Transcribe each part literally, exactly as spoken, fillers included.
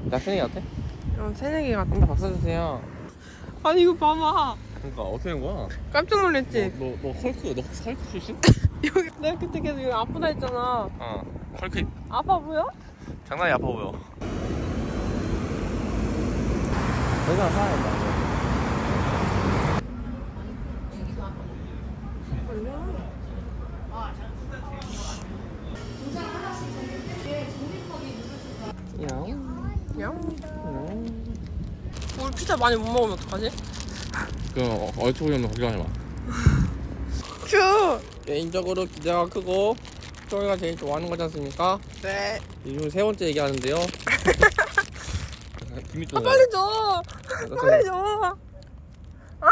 나 새내기 같아? 어, 새내기 같아. 근데 밥 사주세요. 아니 이거 봐봐. 그러니까 어떻게 된 거야? 깜짝 놀랐지? 너, 너, 너 헐크, 너 헐크 출신? 여기 내가 그때 계속 여기 아프다 했잖아. 어, 헐크. 아파 보여? 장난이 아파 보여. 내가 사야겠다. 야. 우리 피자 많이 못 먹으면 어떡하지? 그럼 얼토 형도 걱정하지 마. 큐! 개인적으로 기대가 크고 저희가 제일 좋아하는 거지 않습니까? 네. 이중 세 번째 얘기하는데요. 김이 좀. 아, 빨리 줘! 빨리 줘! 아!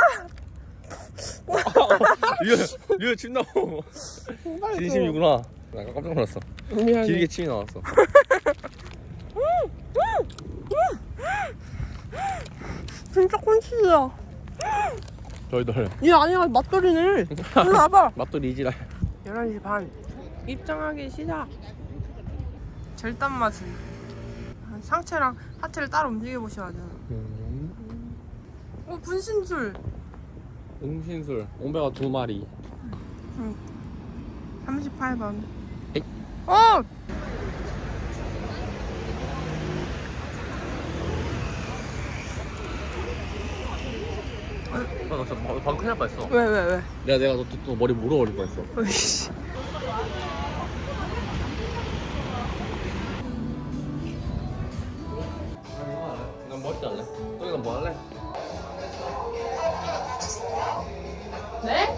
이거, 이거 침 나와. 진심이구나. 나 아까 깜짝 놀랐어. 미안해. 길게 침이 나왔어. 진짜 콘치즈야. 덜덜. 얘 아니야, 맛돌이네. 일로 와봐. 맛돌이 이지랄. 열한 시 반. 입장하기 시작. 절단 맛은 상체랑 하체를 따로 움직여보셔야 돼요. 음. 어, 분신술. 음신술. 옹배가 두 마리. 응. 삼십팔 번. 에이. 어! 나 진짜 방금 큰일 날 뻔했어. 왜, 왜, 왜? 내가 내가 너, 또 머리 물어버릴 뻔했어. 으이씨. 난 머리 잘래. 너희 넌뭐 할래? 네?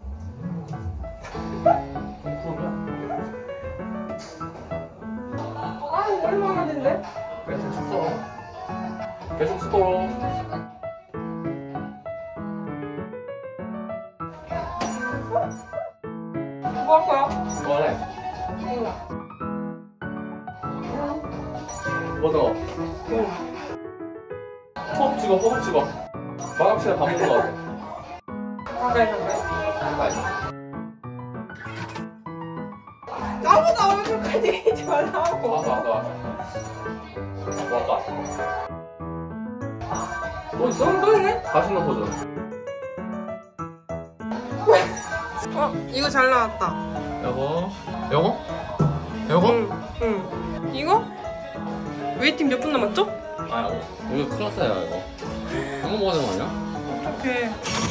아, 얼마나 된대? 그래 대충 써. 계속 써. 뭐 할 거야? 뭐 할래? 몰라. 뭐 넣어? 응. 호흡 찍어 호흡 찍어. 마감 시간 밥 먹는 거 같아. 가까이 가까이. 가까이. 나보다 얼굴까지 하지 말라고. 왔어 왔어 왔어. 왔어 왔어. 또 있어? 또 있네? 다시 넣어 보자. 어, 이거 잘 나왔다. 요거 요거? 요거? 응, 응. 이거? 웨이팅 몇 분 남았죠? 아 이거 클라스야 이거. 이거 먹어야 되는 거 아니야? 어떡해.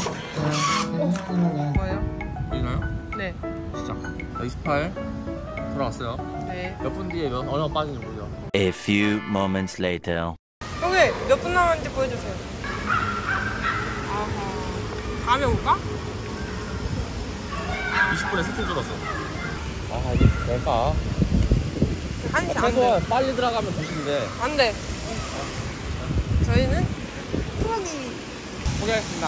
어, 뭐예요? 이거요? 네. 시작. 이십팔 들어왔어요. 네. 몇 분 뒤에 몇, 얼마 빠지는지 모르죠. A few moments later. 형님, 몇 분 남았는지 보여주세요. 아하. 다음에 올까? 이십 분에 세팅 줄었어. 아 이게 될까? 한 시 안 최소한 돼. 빨리 들어가면 두 시인데. 안 돼. 저희는 포기. 포기하겠습니다.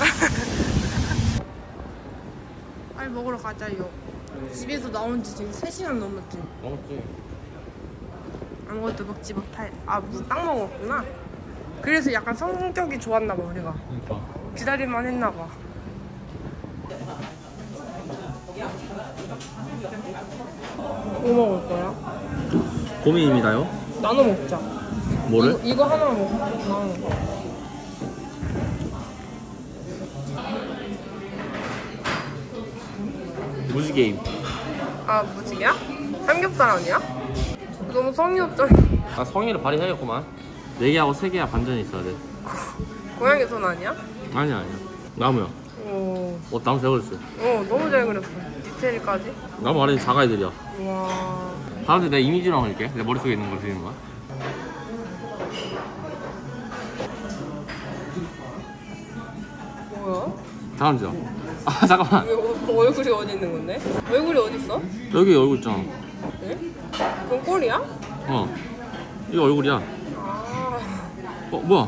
빨리 먹으러 가자요. 집에서 나온 지 지금 세 시간 넘었지. 먹었지. 아무것도 먹지 못할. 아, 무슨 딱 먹었구나. 그래서 약간 성격이 좋았나 봐, 우리가. 그러니까. 기다릴만 했나 봐. 뭐 먹을 거야? 고민입니다요. 나눠 먹자. 뭐를? 이거, 이거 하나 먹고 나눠 먹자. 무지 게임. 아, 무지개야? 삼겹살 아니야? 너무 성의 없잖아. 아 성의를 발휘해야겠구만. 네 개하고 세 개야 반전이 있어야 돼. 고양이 손 아니야? 아니야 아니야. 나무야. 오, 어 나무 잘 그렸어. 어, 너무 잘 그렸어. 디테일까지. 나무 아래 자가 애들이야. 와. 다음에 내 이미지랑 할게. 내 머릿속에 있는 걸 그리는 거야. 뭐야? 다음이죠. 아 잠깐만. 왜, 어, 얼굴이 어디 있는 건데? 얼굴이 어디 있어? 여기 얼굴 있잖아. 네? 그건 꼴이야? 어. 이거 얼굴이야. 아. 어 뭐야?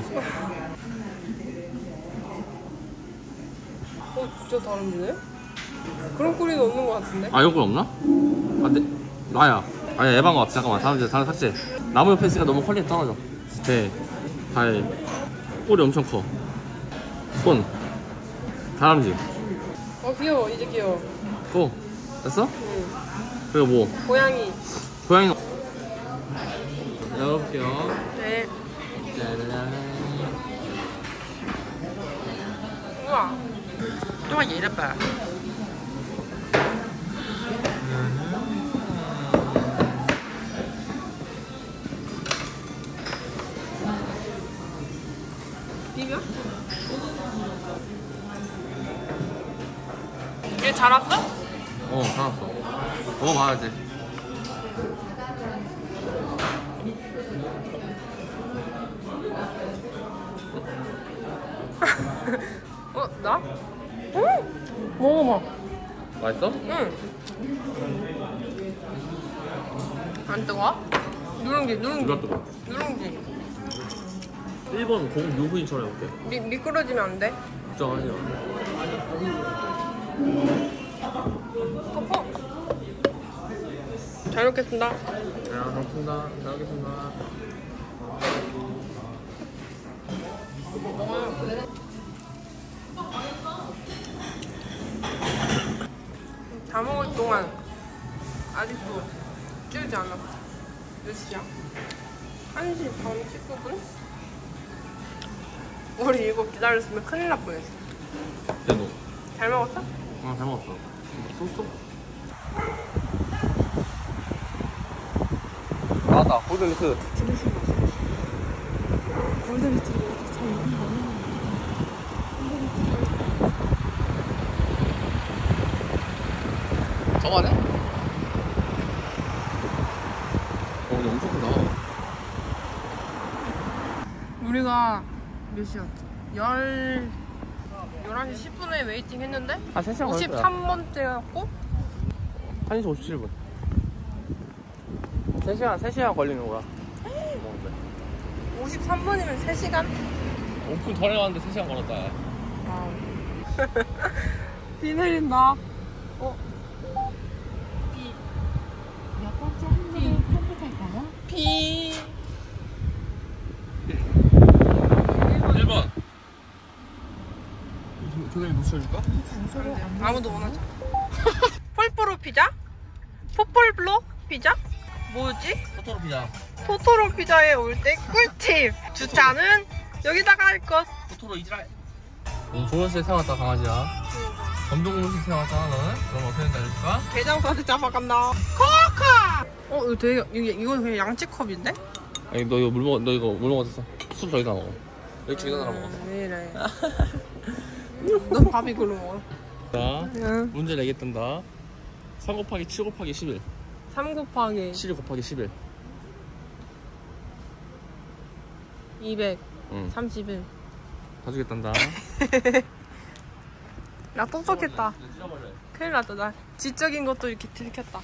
어, 진짜 다른데? 그런 꼴이 없는 것 같은데? 아 얼굴 없나? 아 네. 나야. 아니 에반거 같아. 잠깐만. 다음 다음 삭제. 나무 옆에 있으니까 너무 퀄리티 떨어져. 배, 발, 꼬리 엄청 커. 손, 다람쥐. 어, 귀여워. 이제 귀여워. 또 됐어? 응. 그리고 뭐? 고양이. 고양이. 열어볼게요. 네. 우와. 이거 예뻐. 비벼? 얘 잘 왔어? 어, 잘 왔어. 먹어봐야지. 어? 나? 응! 먹어봐. 맛있어? 응. 안 뜨거워? 누룽지, 누룽지. 누가 뜨거? 누룽지. 일 번 공유부인처럼 해볼게. 미, 미끄러지면 안 돼? 걱정 아니야. 덮어. 잘 먹겠습니다. 잘 먹겠습니다. 잘 먹겠습니다. 다 먹을 동안 아직도 줄지 않았어. 몇 시야? 한 시 반 십구 분? 우리 이거 기다렸으면 큰일 날 뻔했어. 대노. 잘 먹었어? 아, 잘 먹었어. 쏘쏘. 나왔다. 골든리트. 저거네? 어, 근데 엄청 크다. 우리가 몇 시였지? 열... 열한 시 십 분에 웨이팅 했는데 아, 세 시간 걸릴 거야. 오십삼 번째였고 한 시 오십칠 분. 세 시간, 세 시간 걸리는 거야. 오십삼 분이면 세 시간? 오 분 덜 해왔는데 세 시간 걸었다. 와우. 비 내린다. 어? 몇 번째 항목을 선택할까요? 비... 일 번. 교장이 못 쳐줄까? 장소로 안내. 아무도 원하지 않아. 폴포로 피자? 포폴블로 피자? 뭐지? 토토로 피자. 토토로 피자에 올 때 꿀팁! 주차는 여기다가 할 것. 토토로 이지랄. 응, 조선시대 태어났다 강아지야. 검정고무신 태어났잖아 너는? 그럼 어떻게 되는지 알려줄까? 대장사한테 잡아간다. 코카! 어 이거 되게 이거, 이거 그냥 양치컵인데? 아니 너 이거 물 먹, 너 이거 물 먹었어. 술 저기다 먹어. 여기 저기다 먹어. 음, 왜 이래. 너 밥 이걸로 먹어. 자, 응. 문제 내겠단다. 삼 곱하기 칠 곱하기 십일. 삼 곱하기 칠 곱하기 십일. 이백삼십일. 응. 다 주겠단다. 나 똑똑했다. 찢어버려. 큰일 났다. 나 지적인 것도 이렇게 들켰다.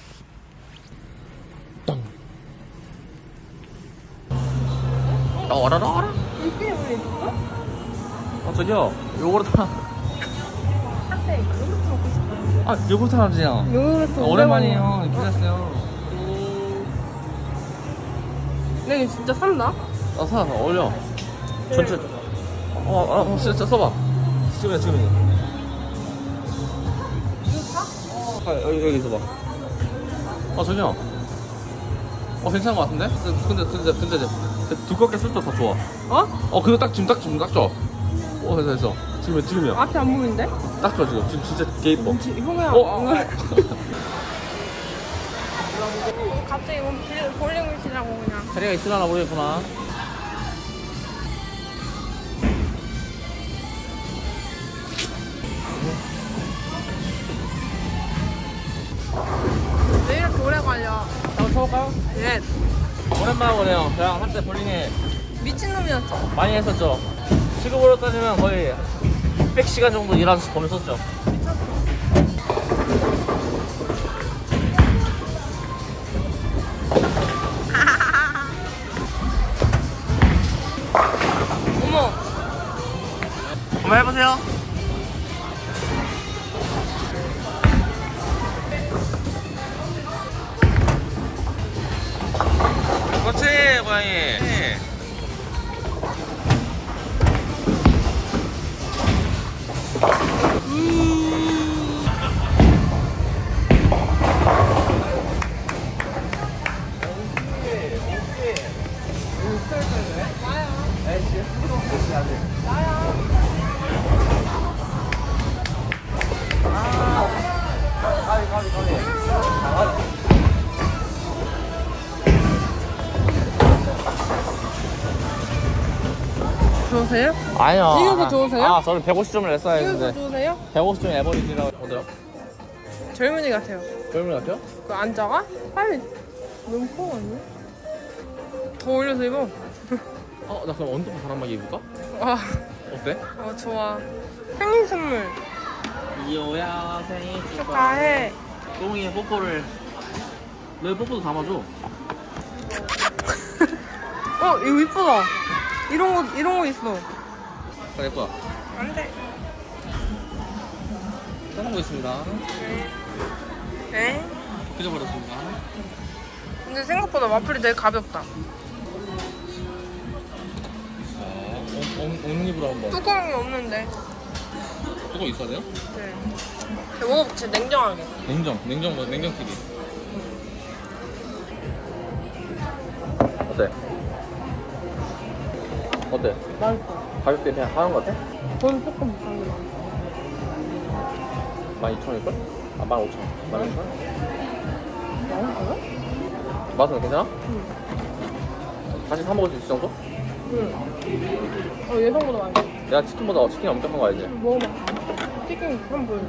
아, 와라라 와라. 이게 왜 있어? 아, 저기요. 요거르트 하나. 한때 요거트 먹고 싶어. 아, 요거르트 하나 주세요. 요거트 아, 오랜만이에요. 기다렸어요. 근데 이거 진짜 산다? 아, 사, 어울려. 전체. 어, 어, 진짜 써봐. 지금이야, 지금이야. 이거 사? 아, 여기, 여기 있어봐. 아, 저기요. 어, 괜찮은 것 같은데? 근데, 근데, 근데, 근데 두껍게 쓸 때 더 좋아. 어? 어, 그거 딱, 지금 딱, 지금 딱 줘. 어, 됐어, 됐어. 지금이야, 지금이야. 앞이 안 보이는데? 딱 줘, 지금. 지금 진짜 개 이뻐. 형아. 어? 갑자기 뭐 빌- 볼링을 치라고 그냥. 자리가 있으려나 모르겠구나. 왜 이렇게 오래 걸려? 한번 쳐볼까요? 예. 오랜만에 보네요. 저랑 한때 볼링에 미친놈이었죠. 많이 했었죠. 시급으로 따지면 거의 육백 시간 정도 일하는 범위 썼죠. 어머. 한번 해보세요. 그렇지, 고양이. 좋으세요? 아니요. 이게 더 좋으세요? 아, 저는 백오십 점을 냈어야 이거 더 했는데. 좋으세요? 백오십 점 에버리지라고. 어때요? 젊은이 같아요. 젊은이 같아요? 그 안 작아? 팔이 너무 커 아니야? 더 올려서 입어. 어, 나 그럼 언더파 바람막이 입을까? 와, 어때? 어 좋아. 생일 선물 이호야 생일 축하해. 똥이의 뽀뽀를. 내 뽀뽀도 담아줘. 어 이거 이쁘다. 이런 거 이런 거 있어. 자, 내 거야. 안 돼. 떠나보겠습니다. 네. 끄져버렸습니다. 근데 생각보다 와플이 되게 가볍다. 자, 옹입으로 한번. 뚜껑이 없는데. 조금 있어야 돼요? 네. 먹어보지 냉정하게. 냉정, 냉정, 뭐 냉정 튀기. 어때? 어때? 맛있어. 가격대 그냥 하는 거 같아? 돈 조금 비싼 게 많아. 만 이천 원일걸? 아, 만 오천 원. 만 오천 원? 맛있어요? 맛은 괜찮아? 응. 다시 사 먹을 수 있을 정도? 응. 어 예상보다 맛있어. 내가 치킨보다 치킨이 엄청 큰 거 알지? 먹어봐. 치킨 한번 보여.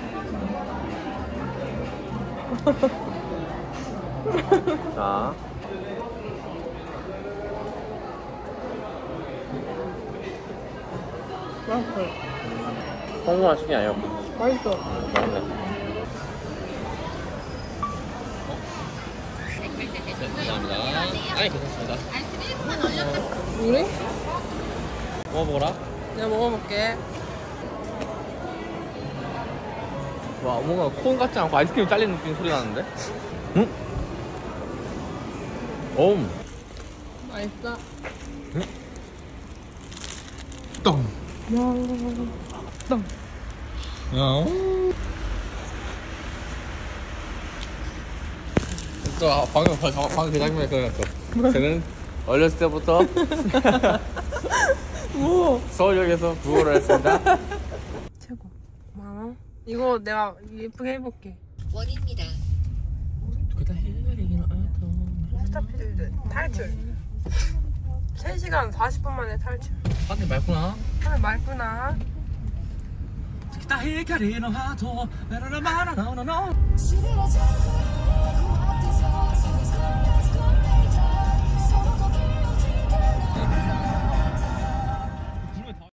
자. 맛있어요. 성공한 치킨이 아니야. 맛있어. 맛있네. 네, 감사합니다. 아니, 괜찮습니다. 우리? 먹어보거라. 내가 먹어볼게. 와, 뭔가 콘 같지 않고 아이스크림 잘리는 느낌 소리 나는데? 응? 옴. 맛있어. 똥. 똥. 어. 또 방금 방금 그 장면에 그랬어. 저는 어렸을 때부터 뭐? 서울역에서 구호를 했습니다. 최고. 고마워. 이거 내가 예쁘게 해볼게. 원입니다. 스타필드 탈출. 세 시간 사십 분 만에 탈출. 밖에 맑구나. 하늘 맑구나. 다